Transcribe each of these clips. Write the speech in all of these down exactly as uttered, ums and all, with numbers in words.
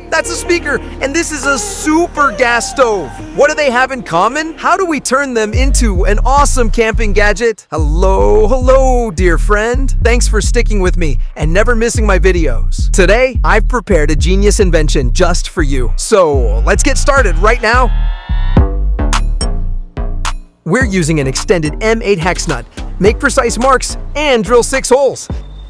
That's a speaker, and this is a super gas stove. What do they have in common? How do we turn them into an awesome camping gadget? Hello, hello, dear friend. Thanks for sticking with me and never missing my videos. Today, I've prepared a genius invention just for you. So let's get started right now. We're using an extended M eight hex nut. Make precise marks and drill six holes.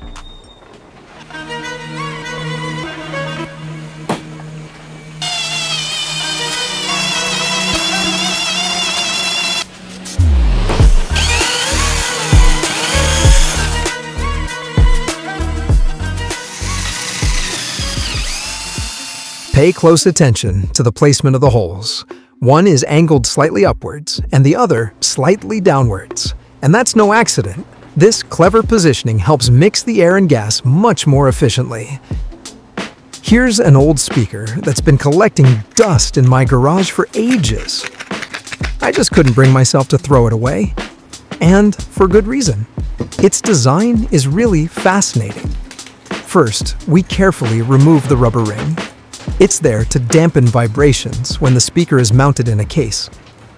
Pay close attention to the placement of the holes. One is angled slightly upwards and the other slightly downwards. And that's no accident. This clever positioning helps mix the air and gas much more efficiently. Here's an old speaker that's been collecting dust in my garage for ages. I just couldn't bring myself to throw it away. And for good reason. Its design is really fascinating. First, we carefully remove the rubber ring. It's there to dampen vibrations when the speaker is mounted in a case.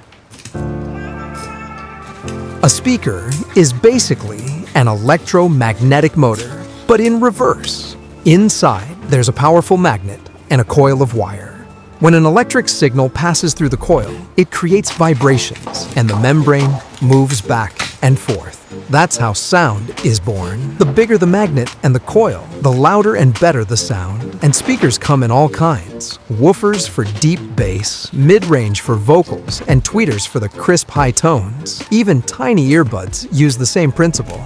A speaker is basically an electromagnetic motor, but in reverse. Inside, there's a powerful magnet and a coil of wire. When an electric signal passes through the coil, it creates vibrations, and the membrane moves back and forth. That's how sound is born. The bigger the magnet and the coil, the louder and better the sound. And speakers come in all kinds. Woofers for deep bass, mid-range for vocals, and tweeters for the crisp high tones. Even tiny earbuds use the same principle.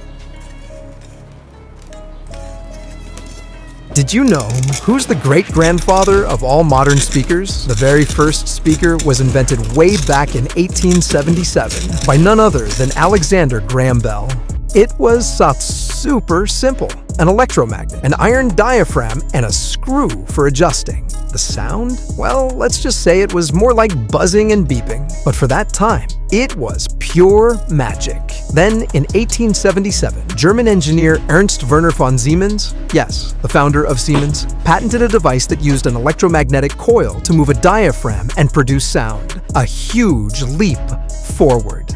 Did you know who's the great-grandfather of all modern speakers? The very first speaker was invented way back in eighteen seventy-seven by none other than Alexander Graham Bell. It was uh, super simple. An electromagnet, an iron diaphragm, and a screw for adjusting. The sound? Well, let's just say it was more like buzzing and beeping. But for that time, it was pure magic. Then, in eighteen seventy-seven, German engineer Ernst Werner von Siemens, yes, the founder of Siemens, patented a device that used an electromagnetic coil to move a diaphragm and produce sound. A huge leap forward.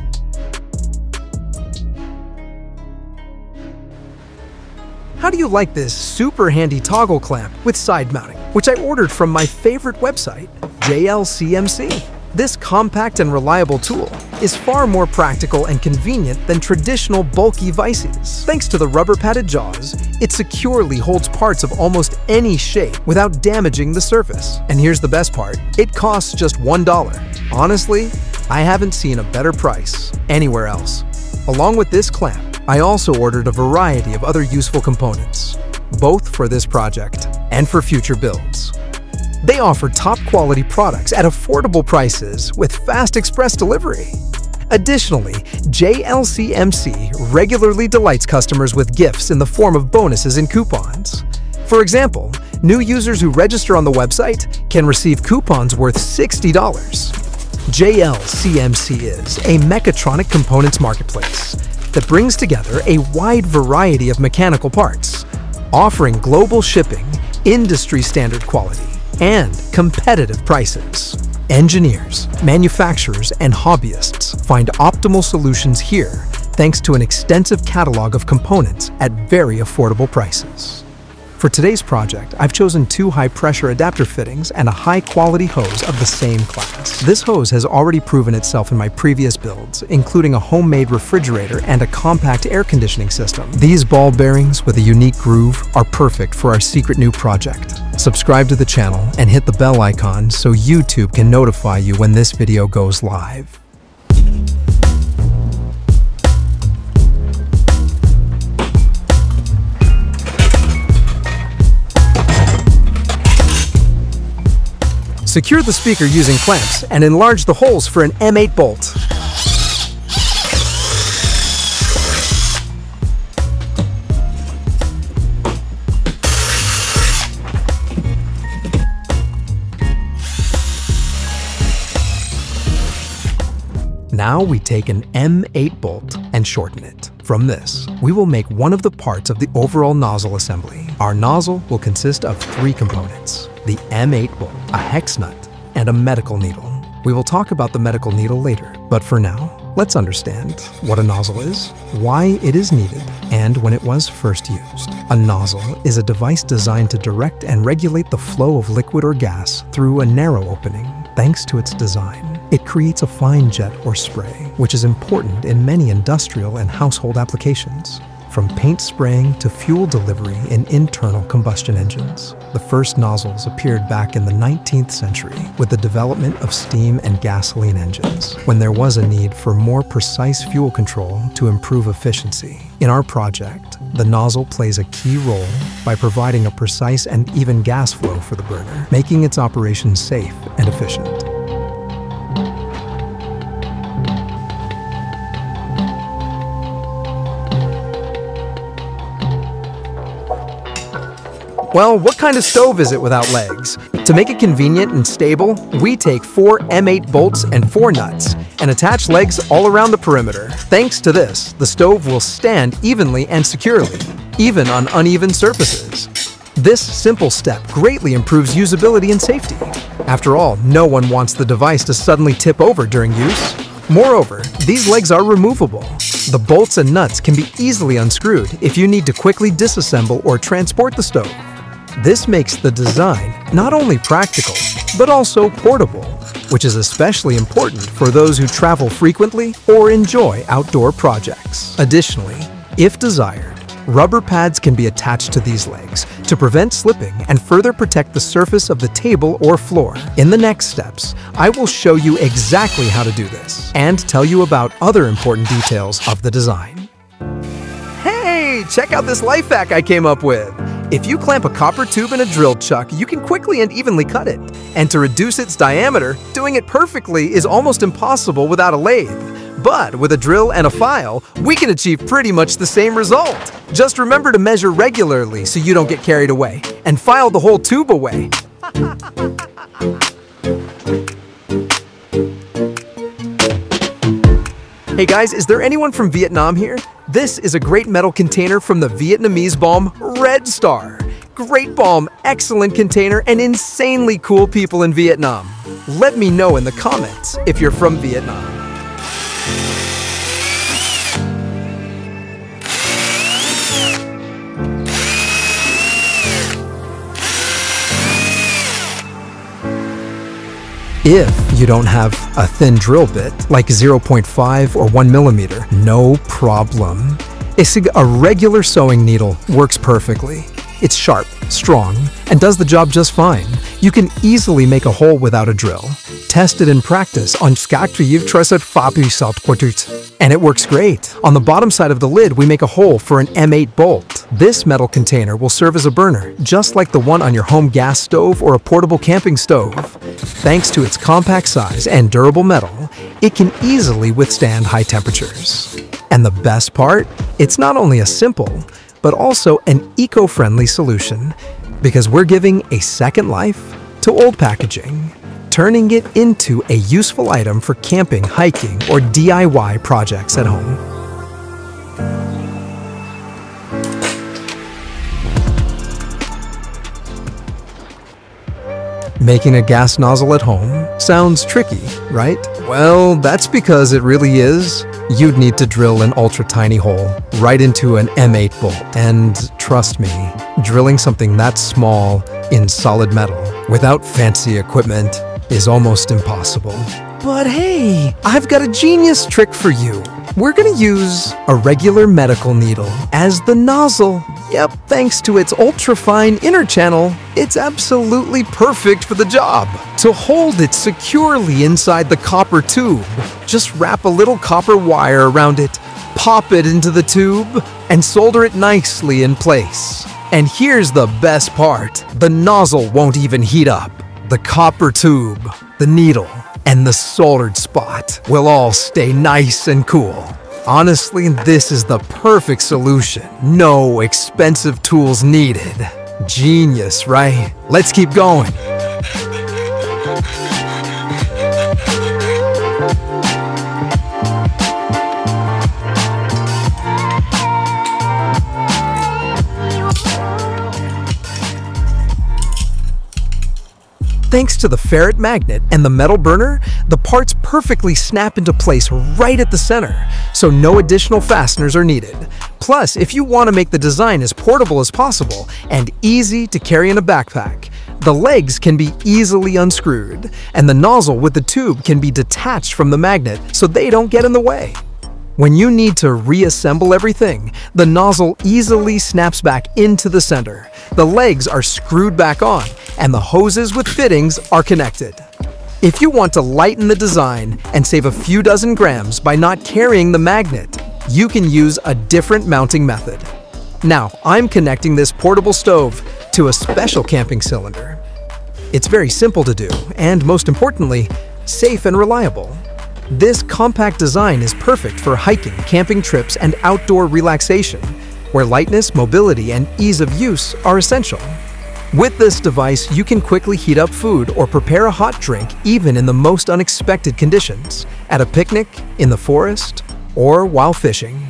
How do you like this super handy toggle clamp with side mounting, which I ordered from my favorite website, J L C M C? This compact and reliable tool is far more practical and convenient than traditional bulky vices. Thanks to the rubber padded jaws, it securely holds parts of almost any shape without damaging the surface. And here's the best part, it costs just one dollar. Honestly, I haven't seen a better price anywhere else. Along with this clamp, I also ordered a variety of other useful components, both for this project and for future builds. They offer top-quality products at affordable prices with fast express delivery. Additionally, J L C M C regularly delights customers with gifts in the form of bonuses and coupons. For example, new users who register on the website can receive coupons worth sixty dollars. J L C M C is a mechatronic components marketplace that brings together a wide variety of mechanical parts, offering global shipping, industry-standard quality, and competitive prices. Engineers, manufacturers, and hobbyists find optimal solutions here thanks to an extensive catalog of components at very affordable prices. For today's project, I've chosen two high-pressure adapter fittings and a high-quality hose of the same class. This hose has already proven itself in my previous builds, including a homemade refrigerator and a compact air conditioning system. These ball bearings with a unique groove are perfect for our secret new project. Subscribe to the channel and hit the bell icon so YouTube can notify you when this video goes live. Secure the speaker using clamps and enlarge the holes for an M eight bolt. Now we take an M eight bolt and shorten it. From this, we will make one of the parts of the overall nozzle assembly. Our nozzle will consist of three components: the M eight bolt, a hex nut, and a medical needle. We will talk about the medical needle later, but for now, let's understand what a nozzle is, why it is needed, and when it was first used. A nozzle is a device designed to direct and regulate the flow of liquid or gas through a narrow opening. Thanks to its design, it creates a fine jet or spray, which is important in many industrial and household applications, from paint spraying to fuel delivery in internal combustion engines. The first nozzles appeared back in the nineteenth century with the development of steam and gasoline engines, when there was a need for more precise fuel control to improve efficiency. In our project, the nozzle plays a key role by providing a precise and even gas flow for the burner, making its operation safe and efficient. Well, what kind of stove is it without legs? To make it convenient and stable, we take four M eight bolts and four nuts and attach legs all around the perimeter. Thanks to this, the stove will stand evenly and securely, even on uneven surfaces. This simple step greatly improves usability and safety. After all, no one wants the device to suddenly tip over during use. Moreover, these legs are removable. The bolts and nuts can be easily unscrewed if you need to quickly disassemble or transport the stove. This makes the design not only practical, but also portable, which is especially important for those who travel frequently or enjoy outdoor projects. Additionally, if desired, rubber pads can be attached to these legs to prevent slipping and further protect the surface of the table or floor. In the next steps, I will show you exactly how to do this and tell you about other important details of the design. Hey, check out this life hack I came up with! If you clamp a copper tube in a drill chuck, you can quickly and evenly cut it. And to reduce its diameter, doing it perfectly is almost impossible without a lathe. But with a drill and a file, we can achieve pretty much the same result. Just remember to measure regularly so you don't get carried away, and file the whole tube away. Hey guys, is there anyone from Vietnam here? This is a great metal container from the Vietnamese balm Red Star. Great balm, excellent container, and insanely cool people in Vietnam. Let me know in the comments if you're from Vietnam. If you don't have a thin drill bit, like zero point five or one millimeter, no problem. A regular sewing needle works perfectly. It's sharp, strong, and does the job just fine. You can easily make a hole without a drill. Test it in practice on and it works great. On the bottom side of the lid, we make a hole for an M eight bolt. This metal container will serve as a burner, just like the one on your home gas stove or a portable camping stove. Thanks to its compact size and durable metal, it can easily withstand high temperatures. And the best part? It's not only a simple, but also an eco-friendly solution, because we're giving a second life to old packaging, turning it into a useful item for camping, hiking, or D I Y projects at home. Making a gas nozzle at home sounds tricky, right? Well, that's because it really is. You'd need to drill an ultra-tiny hole right into an M eight bolt. And trust me, drilling something that small in solid metal without fancy equipment is almost impossible. But hey, I've got a genius trick for you. We're gonna use a regular medical needle as the nozzle. Yep, thanks to its ultra-fine inner channel, it's absolutely perfect for the job. To hold it securely inside the copper tube, just wrap a little copper wire around it, pop it into the tube, and solder it nicely in place. And here's the best part, the nozzle won't even heat up. The copper tube, the needle, and the soldered spot will all stay nice and cool. Honestly, this is the perfect solution. No expensive tools needed. Genius, right? Let's keep going. Thanks to the ferrite magnet and the metal burner, the parts perfectly snap into place right at the center, so no additional fasteners are needed. Plus, if you want to make the design as portable as possible and easy to carry in a backpack, the legs can be easily unscrewed, and the nozzle with the tube can be detached from the magnet so they don't get in the way. When you need to reassemble everything, the nozzle easily snaps back into the center, the legs are screwed back on, and the hoses with fittings are connected. If you want to lighten the design and save a few dozen grams by not carrying the magnet, you can use a different mounting method. Now, I'm connecting this portable stove to a special camping cylinder. It's very simple to do, and most importantly, safe and reliable. This compact design is perfect for hiking, camping trips, and outdoor relaxation, where lightness, mobility, and ease of use are essential. With this device, you can quickly heat up food or prepare a hot drink even in the most unexpected conditions, at a picnic, in the forest, or while fishing.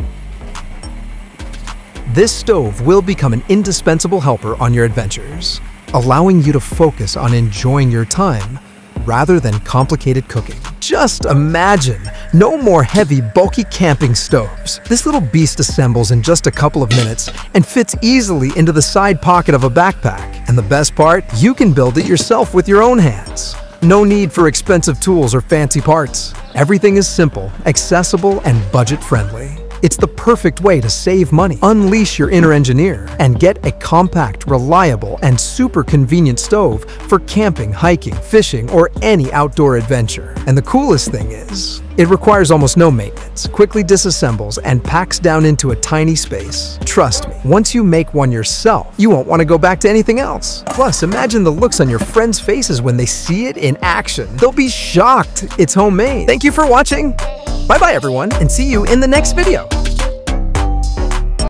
This stove will become an indispensable helper on your adventures, allowing you to focus on enjoying your time rather than complicated cooking. Just imagine, no more heavy, bulky camping stoves. This little beast assembles in just a couple of minutes and fits easily into the side pocket of a backpack. And the best part, you can build it yourself with your own hands. No need for expensive tools or fancy parts. Everything is simple, accessible, and budget-friendly. It's the perfect way to save money, unleash your inner engineer, and get a compact, reliable, and super convenient stove for camping, hiking, fishing, or any outdoor adventure. And the coolest thing is, it requires almost no maintenance, quickly disassembles, and packs down into a tiny space. Trust me, once you make one yourself, you won't want to go back to anything else. Plus, imagine the looks on your friends' faces when they see it in action. They'll be shocked it's homemade. Thank you for watching. Bye-bye, everyone, and see you in the next video.